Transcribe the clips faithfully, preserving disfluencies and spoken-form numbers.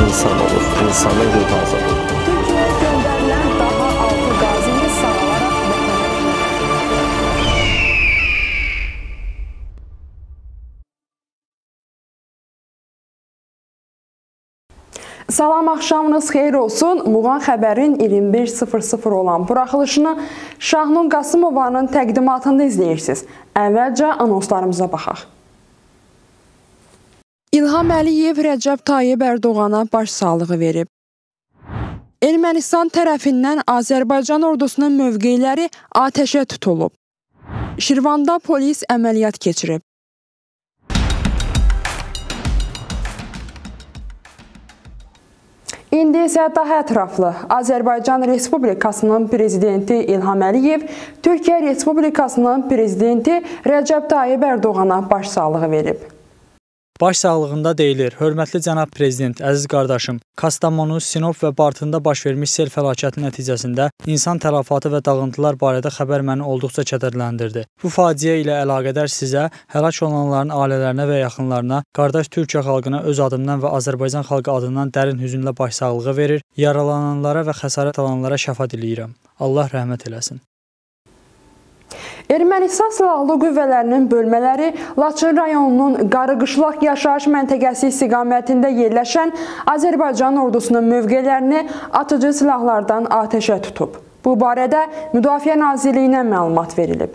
insan olur, insanın ruhu azad olur. Türkiyəyə göndərilən daha altı qazini sağalaraq Salam, axşamınız xeyir olsun. Muğan xəbərin iyirmi bir sıfır sıfır olan buraxılışını Şahnun Qasımovanın təqdimatında izləyirsiniz. Əvvəlcə anonslarımıza baxaq. İlham Əliyev Rəcəb Tayyib Ərdoğana başsağlığı verib. Ermənistan tərəfindən Azərbaycan ordusunun mövqeləri atəşə tutulub. Şirvanda polis əməliyyat keçirib. İndi isə daha ətraflı. Azərbaycan Respublikasının prezidenti İlham Əliyev Türkiyə Respublikasının prezidenti Rəcəb Tayyib Ərdoğana başsağlığı verib. Başsağlığında deyilir, hörmətli cənab prezident, əziz qardaşım, Kastamonu, Sinop və Bartında baş vermiş sel fəlakəti nəticəsində insan tələfatı və dağıntılar barədə xəbər məni olduqca kədərləndirdi. Bu faciə ilə əlaqədar sizə, həlak olanların ailələrinə və yaxınlarına, qardaş Türkiyə xalqına öz adımdan və Azərbaycan xalqı adından dərin hüzünlə başsağlığı verir, yaralananlara və xəsarət alanlara şəfa diləyirəm. Allah rəhmət eləsin. Ermənistan Silahlı Qüvvələrinin bölmələri Laçın rayonunun Qarıqışlaq yaşayış məntəqəsi istiqamətində yerləşən Azərbaycan ordusunun mövqelərini atıcı silahlardan atəşə tutub. Bu barədə Müdafiə Nazirliyinə məlumat verilib.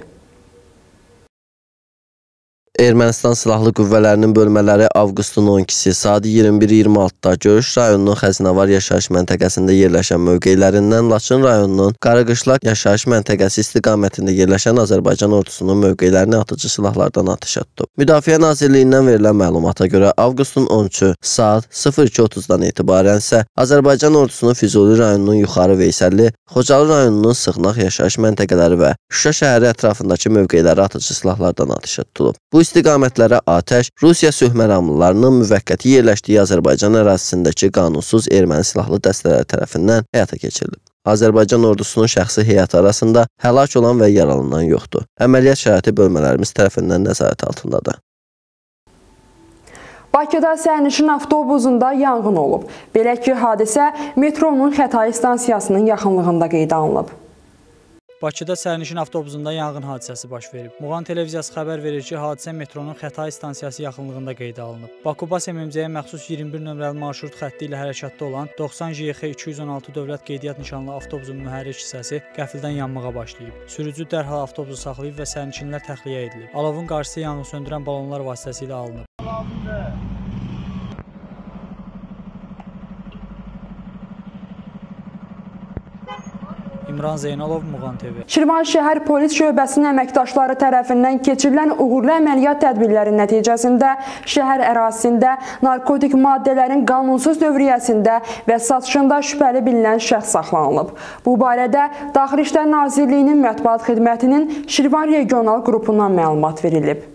Ermənistan Silahlı Qüvvələrinin bölmələri avqustun on ikisi saat iyirmi bir iyirmi altıda Görüş rayonunun Xəzinəvar yaşayış məntəqəsində yerləşən mövqelərindən Laçın rayonunun Qarıqışlaq yaşayış məntəqəsi istiqamətində yerləşən Azərbaycan ordusunun mövqelərini atıcı silahlardan atəşə tutub. Müdafiə Nazirliyindən verilən məlumata görə avqustun on üçü saat sıfır iki otuzdan etibarən isə Azərbaycan ordusunun Füzuli rayonunun Yuxarı Veysəlli, Xocalı rayonunun Sığnaq yaşayış məntəqələri və Şuşa şəhəri ətrafındakı mövqeləri atıcı silahlardan atəşə tutulub. Bu istiqamətlərə atəş Rusiya sülh məramlılarının müvəqqəti yerləşdiyi Azərbaycan ərazisindəki qanunsuz erməni silahlı dəstələri tərəfindən həyata keçirilib. Azərbaycan ordusunun şəxsi heyəti arasında həlak olan və yaralanan yoxdur. Əməliyyat şəraiti bölmələrimiz tərəfindən nəzarət altındadır. Bakıda sərnişin avtobusunda yanğın olub. Belə ki, hadisə metronun Xətai stansiyasının yaxınlığında qeydə alınıb. Bakıda sərnişin avtobusunda yanğın hadisəsi baş verib. Muğan televiziyası xəbər verir ki, hadisə metronun Xətai stansiyası yaxınlığında qeydə alınıb. Bakubas M M C-yə məxsus iyirmi bir nömrəli marşrut xətti ilə hərəkətdə olan doxsan J X iki yüz on altı dövlət qeydiyyat nişanlı avtobusun mühərrik hissəsi qəfildən yanmağa başlayıb. Sürücü dərhal avtobusu saxlayıb və sərnişinlər təxliyə edilib. Alovun qarşısı yanğın söndürən balonlar vasitəsilə alınıb. İmran Zeynalov, Muğan T V. Şirvan şəhər polis şöbəsinin əməkdaşları tərəfindən keçirilən uğurlu əməliyyat tədbirləri nəticəsində şəhər ərazisində narkotik maddələrin qanunsuz dövriyyəsində və satışında şübhəli bilinən şəxs saxlanılıb. Bu barədə Daxili İşlər Nazirliyinin mətbuat xidmətinin Şirvan regional qrupundan məlumat verilib.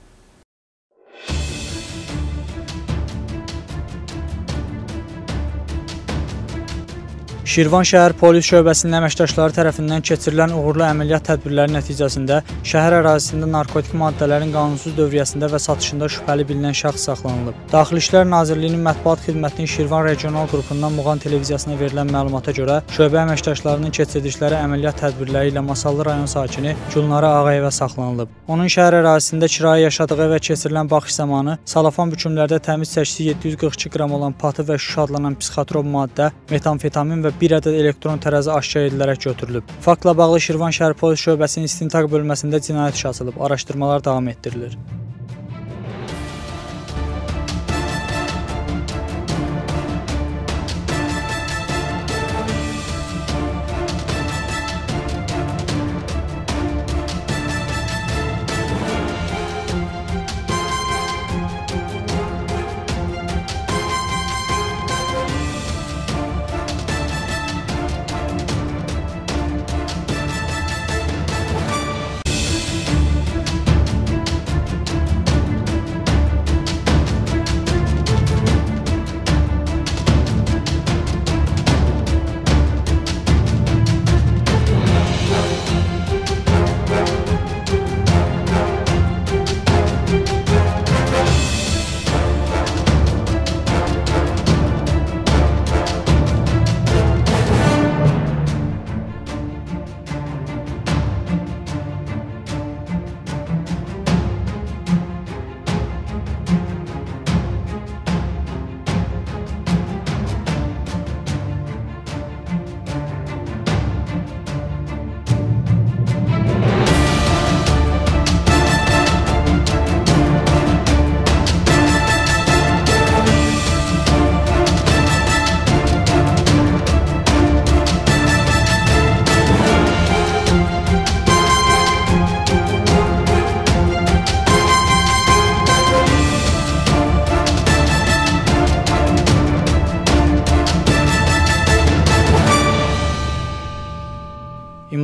Şirvan şəhər polis şöbəsinin əməkdaşları tərəfindən keçirilən uğurlu əməliyyat tədbirləri nəticəsində şəhər ərazisində narkotik maddələrin qanunsuz dövriyyəsində və satışında şübhəli bilinən şəxs saxlanılıb. Daxili İşlər Nazirliyinin mətbuat xidmətinin Şirvan regional qrupundan Muğan televiziyasına verilən məlumata görə şöbə əməkdaşlarının keçirdikləri əməliyyat tədbirləri ilə Masallı rayon sakini Gülnara Ağayevə saxlanılıb. Onun şəhər ərazisində kirayə yaşadığı və keçirilən baxış zamanı salafan bükümlərdə təmiz çəkisi yeddi yüz qırx iki qram olan patı və şüşə adlanan psixotrop maddə, metamfetamin və bir ədəd elektron tərəzi aşkar edilərək götürülüb. Faktla bağlı Şirvan şəhər polis şöbəsinin istintaq bölməsində cinayət işi açılıb. Araşdırmalar davam etdirilir.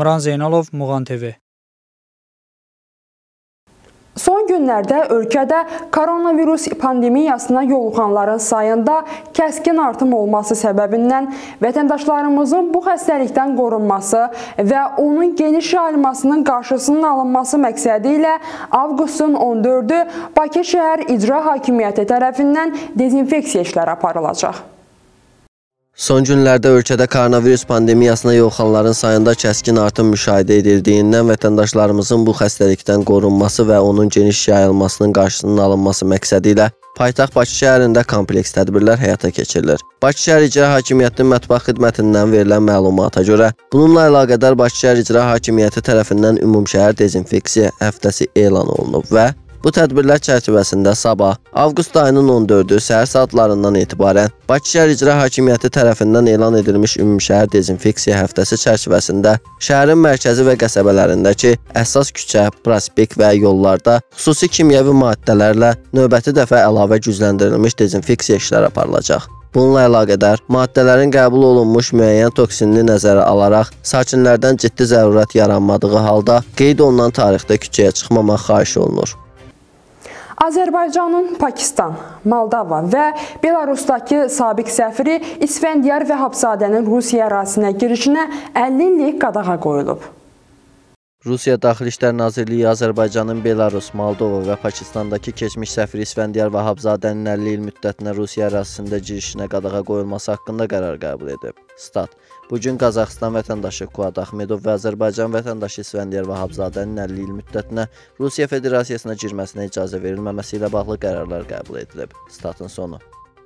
Kamran Zeynalov, Muğan T V. Son günlərdə ölkədə koronavirus pandemiyasına yoluxanların sayında kəskin artım olması səbəbindən vətəndaşlarımızın bu xəstəlikdən qorunması və onun geniş yayılmasının qarşısının alınması məqsədi ilə avqustun on dördü Bakı şəhər İcra Hakimiyyəti tərəfindən dezinfeksiya işləri aparılacaq. Son günlərdə ölkədə koronavirus pandemiyasına yoluxanların sayında kəskin artım müşahidə edildiyindən vətəndaşlarımızın bu xəstəlikdən qorunması və onun geniş yayılmasının qarşısının alınması məqsədi ilə paytaxt Bakı şəhərində kompleks tədbirlər həyata keçirilir. Bakı şəhər İcra Hakimiyyətinin mətbuat xidmətindən verilən məlumata görə, bununla əlaqədar Bakı şəhər İcra Hakimiyyəti tərəfindən ümumşəhər dezinfeksiya həftəsi elan olunub və bu tədbirlər çərçivəsində sabah, avqust ayının on dördü səhər saatlarından etibarən Bakı şəhər İcra Hakimiyyəti tərəfindən elan edilmiş ümumşəhər dezinfeksiya həftəsi çərçivəsində şəhərin mərkəzi və qəsəbələrindəki əsas küçə, prospekt və yollarda xüsusi kimyəvi maddələrlə növbəti dəfə əlavə gücləndirilmiş dezinfeksiya işləri aparılacaq. Bununla əlaqədar maddələrin qəbul olunmuş müəyyən toksinini nəzərə alaraq sakinlərdən ciddi zərurət yaranmadığı halda qeyd olunan tarixdə küçəyə çıxmamaq xahiş olunur. Azərbaycanın Pakistan, Moldova və Belarusdakı sabiq səfiri İsfəndiyar Vəhabzadənin Rusiya ərazisinə girişinə əlli illik qadağa qoyulub. Rusiya Daxili İşlər Nazirliyi Azərbaycanın Belarus, Moldova və Pakistandakı keçmiş səfiri İsfəndiyar Vəhabzadənin əlli il müddətinə Rusiya ərazisində girişinə qadağa qoyulması haqqında qərar qəbul edib. Stat. Bugün Qazaxıstan vətəndaşı Kuad Axmedov və Azərbaycan vətəndaşı İsfəndiyar Vəhabzadənin əlli il müddətinə Rusiya Federasiyasına girməsinə icazə verilməməsi ilə bağlı qərarlar qəbul edilib. Statın sonu.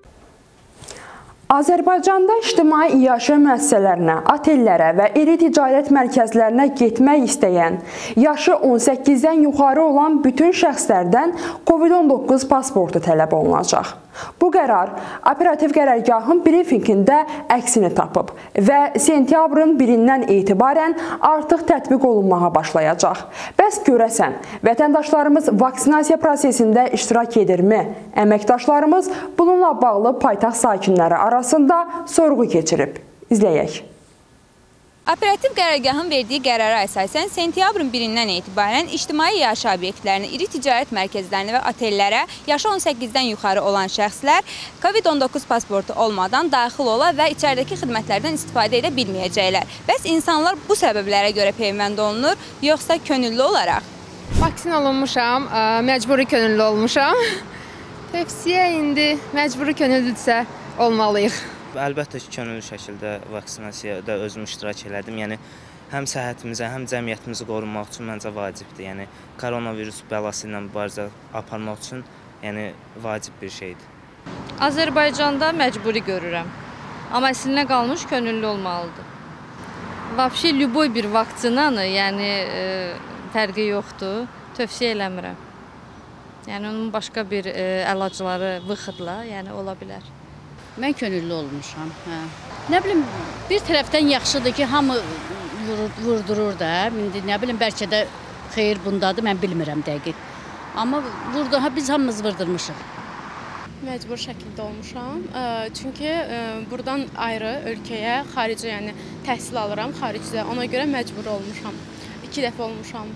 Azərbaycanda ictimai iaşə müəssisələrinə, otellərə və iri ticarət mərkəzlərinə getmək istəyən, yaşı on səkkizdən yuxarı olan bütün şəxslərdən Covid on doqquz pasportu tələb olunacaq. Bu qərar operativ qərargahın brifinqində əksini tapıb və sentyabrın birindən etibarən artıq tətbiq olunmağa başlayacaq. Bəs görəsən, vətəndaşlarımız vaksinasiya prosesində iştirak edirmi? Əməkdaşlarımız bununla bağlı paytaxt sakinləri arasında sorğu keçirib. İzləyək. Operativ qərargahın verdiyi qərara əsasən sentyabrın birindən etibarən ictimai iaşə obyektlərini, iri ticarət mərkəzlərini və otellərə yaşı on səkkizdən yuxarı olan şəxslər Covid on doqquz pasportu olmadan daxil ola və içəridəki xidmətlərdən istifadə edə bilməyəcəklər. Bəs insanlar bu səbəblərə görə peyvənd olunur, yoxsa könüllü olaraq? Vaksin olunmuşam, məcburi könüllü olmuşam. Tövsiyə indi məcburi könüllüdürsə olmalıyıq. Əlbəttə ki, könüllü şəkildə vaksinasiyada özüm iştirak elədim. Yəni, həm səhhətimizə, həm cəmiyyətimizi qorunmaq üçün məncə vacibdir. Yəni, koronavirus bəlası ilə mübarizə aparmaq üçün yəni, vacib bir şeydir. Azərbaycanda məcburi görürəm. Amma əslinə qalmış könüllü olmalıdır. Vəbşi, lüboy bir vaksinanı, yəni e, fərqi yoxdur, tövsiyə eləmirəm. Yəni, onun başqa bir e, əlacları vıxıdla, yəni ola bilər. Mən könüllü olmuşam. Hə. Nə bilim, bir tərəfdən yaxşıdır ki, hamı vurur, vurdurur da. İndi nə bilim, bəlkə də xeyir bundadır, mən bilmirəm dəqiq. Amma vurdu, ha, biz hamımız vurdurmuşuq. Məcbur şəkildə olmuşam. Çünki buradan ayrı ölkəyə, xaricə, yəni təhsil alıram xaricdə. Ona görə məcbur olmuşam. İki dəfə olmuşam.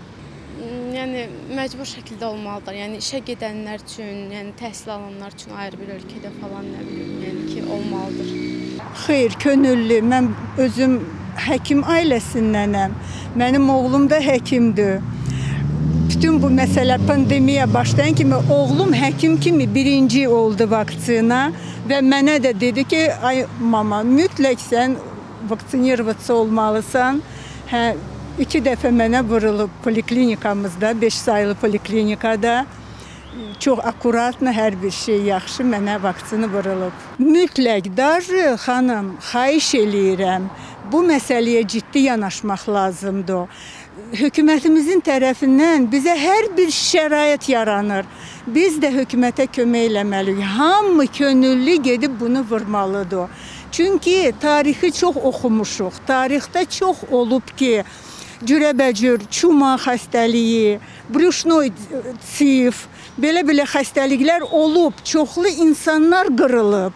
Yəni məcbur şəkildə olmalıdır. Yəni işə gedənlər üçün, yəni təhsil alanlar üçün ayrı bir ölkədə falan nə bilim, yəni ki, olmalıdır. Xeyr, könüllü. Mən özüm həkim ailəsindənəm. Mənim oğlum da həkimdir. Bütün bu məsələ pandemiya başlayan kimi oğlum həkim kimi birinci oldu vaksinə və mənə də dedi ki, ay mama, mütləq sən vaksinirvası olmalısan. Hə, İki dəfə mənə vurulub poliklinikamızda, beş sayılı poliklinikada. Çox akuratlı, hər bir şey yaxşı, mənə vaksini vurulub. Mütləq, darı xanım, xahiş eləyirəm, bu məsələyə ciddi yanaşmaq lazımdır. Hökumətimizin tərəfindən bizə hər bir şərait yaranır. Biz də hökumətə kömək eləməliyik. Hamı könüllü gedib bunu vurmalıdır. Çünki tarixi çox oxumuşuq. Tarixdə çox olub ki, cürəbəcür, çuma xəstəliyi, brüşnoy sif, belə-belə xəstəliklər olub, çoxlu insanlar qırılıb.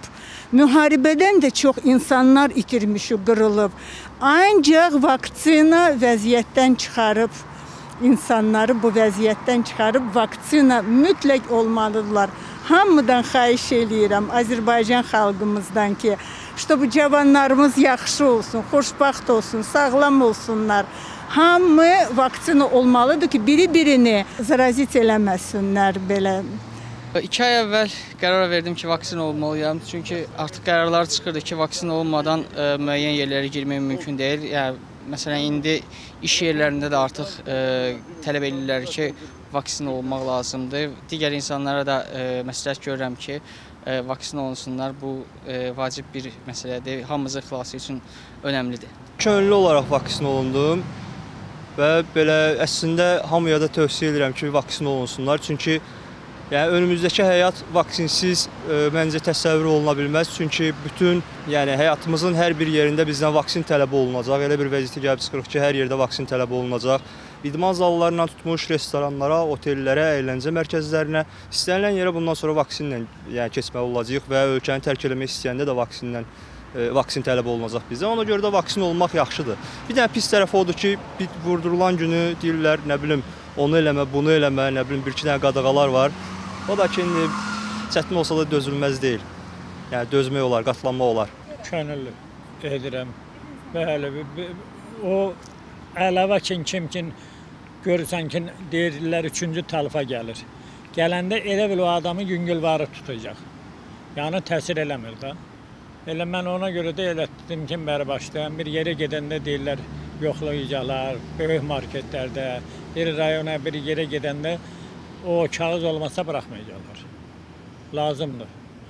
müharibədən də çox insanlar itirmişik, qırılıb. Ancaq vaktsina vəziyyətdən çıxarıb, insanları bu vəziyyətdən çıxarıb vaktsina mütləq olmalıdırlar. Hamıdan xahiş eləyirəm Azərbaycan xalqımızdan ki, işte bu cavanlarımız yaxşı olsun, xoşbaxt olsun, sağlam olsunlar. Hamı vaktsina olmalıdır ki, biri-birini zarazit eləməsinlər belə. İki ay əvvəl qərar verdim ki, vaksin olmalıyam. Çünki artıq qərarlar çıxırdı ki, vaksin olmadan ə, müəyyən yerlərə girmək mümkün deyil. Yəni, məsələn, indi iş yerlərində də artıq ə, tələb edirlər ki, vaksin olmaq lazımdır. Digər insanlara da ə, məsləhət görürəm ki, ə, vaksin olunsunlar. Bu ə, vacib bir məsələdir. Hamımızın xilası üçün önəmlidir. Könüllü olaraq vaksin olundum və belə əslində hamıya da tövsiyə edirəm ki, vaksin olunsunlar. Çünki yəni önümüzdəki həyat vaksinsiz e, məncə təsəvvür oluna bilməz. Çünki bütün yəni həyatımızın hər bir yerində bizdən vaksin tələbi olunacaq. Elə bir vəziyyətə gəlib çıxırıq ki, hər yerdə vaksin tələbi olunacaq. İdman zallarından tutmuş restoranlara, otellərə, əyləncə mərkəzlərinə istənilən yerə bundan sonra vaksinlə yəni keçməli olacağıq və ölkəni tərk etmək istəyəndə də vaksinlə e, vaksin tələbi olunacaq bizə. Ona görə də vaksin olmaq yaxşıdır. Bir dənə pis tərəfi odur ki, vurdurulan günü deyirlər, nə bilim, onu eləmə, bunu eləmə, nə bilim, bir-iki dənə qadağalar var. O da ki, indi çətin olsa da dözülməz deyil. Yəni, dözmək olar, qatlanmaq olar. Könüllü edirəm. Bəli, o əlavə ki, kim ki, görürsən ki, deyirlər, üçüncü talifa gəlir. Gələndə elə bil o adamı yüngülvarı tutacaq. Yəni, təsir eləmir də. Elə mən ona görə də elətdim ki, bəri başlayan bir yerə gedəndə deyirlər, yoxlayacaqlar, böyük marketlərdə, bir rayona, bir yerə gedəndə o kağız olmasa bıraxmayacaqlar. Lazımdır.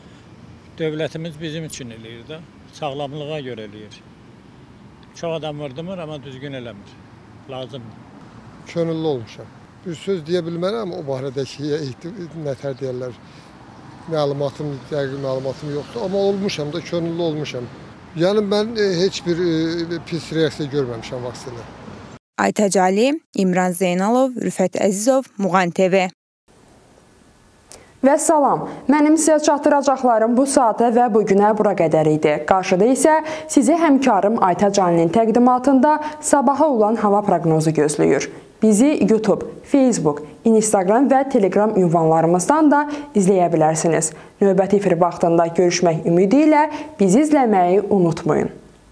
Dövlətimiz bizim üçün eləyir də, sağlamlığa görə eləyir. Çox adam vurdumur, amma düzgün eləmir. Lazımdır. Könüllü olmuşam. Bir söz deyə bilmərəm, o barədəki nətər deyərlər, məlumatım, dəqiq məlumatım yoxdur. Amma olmuşam da, könüllü olmuşam. Yəni, mən heç bir pis reaksiya görməmişəm vaksinə. Aytac Ali, İmran Zeynalov, Rüfət Əzizov, Muğan T V. Və salam, mənim sizə çatdıracaqlarım bu saata və bugünə bura qədər idi. Qarşıda isə sizi həmkarım Aytac Ali'nin təqdimatında sabaha olan hava proqnozu gözləyir. Bizi YouTube, Facebook, Instagram və Telegram ünvanlarımızdan da izləyə bilərsiniz. Növbəti efir vaxtında görüşmək ümidi ilə bizi izləməyi unutmayın.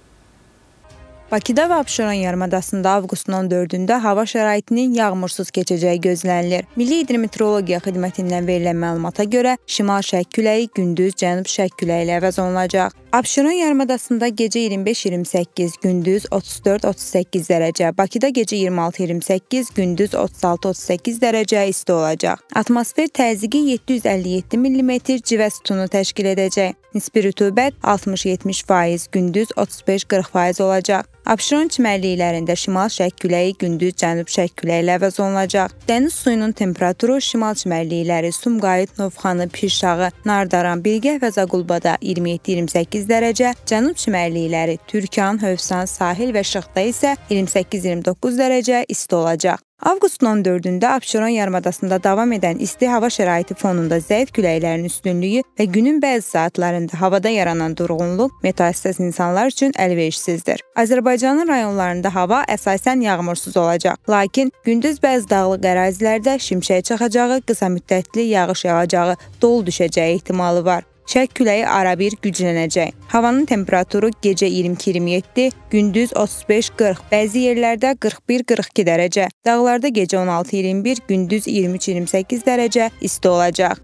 Bakıda və Abşeron yarımadasında avqustun on dördündə hava şəraitinin yağmursuz keçəcəyi gözlənilir. Milli Hidrometeorologiya Xidmətindən verilən məlumata görə şimal-şərq küləyi gündüz cənub-şərq küləyi ilə əvəz olunacaq. Abşeron yarımadasında gecə iyirmi beş iyirmi səkkiz, gündüz otuz dörd otuz səkkiz dərəcə, Bakıda gecə iyirmi altı iyirmi səkkiz, gündüz otuz altı otuz səkkiz dərəcə isti olacaq. Atmosfer təzyiqi yeddi yüz əlli yeddi millimetr civə sütunu təşkil edəcək. Nisbi rütubət altmış yetmiş faiz, gündüz otuz beş qırx faiz olacaq. Abşeron çimərliklərində şimal-şərq küləyi gündüz cənub-şərq küləyi ilə əvəz olunacaq. Dəniz suyunun temperaturu şimal çimərlikləri Sumqayıt, Novxanı, Pirşağı, Nardaran, Bilgəh və Zaqulbada iyirmi yeddi iyirmi səkkiz dərəcə, cənub çimərlikləri Türkan, Hövsan, Sahil və Şıxda isə iyirmi səkkiz iyirmi doqquz dərəcə isti olacaq. Avqustun on dördündə Abşeron yarımadasında davam edən isti hava şəraiti fonunda zəif küləklərin üstünlüyü və günün bəzi saatlarında havada yaranan durğunluq meteohəssas insanlar üçün əlverişsizdir. Azərbaycanın rayonlarında hava əsasən yağmursuz olacaq, lakin gündüz bəzi dağlıq ərazilərdə şimşək çaxacağı, qısa müddətli yağış yağacağı, dolu düşəcəyi ehtimalı var. Şərq küləyi arabir güclənəcək. Havanın temperaturu gecə iyirmi iki iyirmi yeddi, gündüz otuz beş qırx, bəzi yerlərdə qırx bir qırx iki dərəcə. Dağlarda gecə on altı iyirmi bir, gündüz iyirmi üç iyirmi səkkiz dərəcə isti olacaq.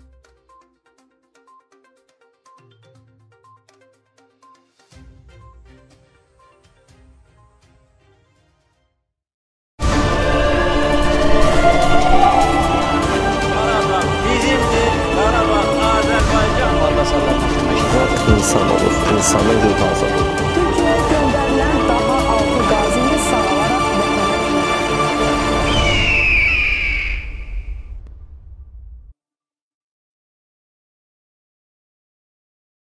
İnsan olur, insanın ruhu azad olur.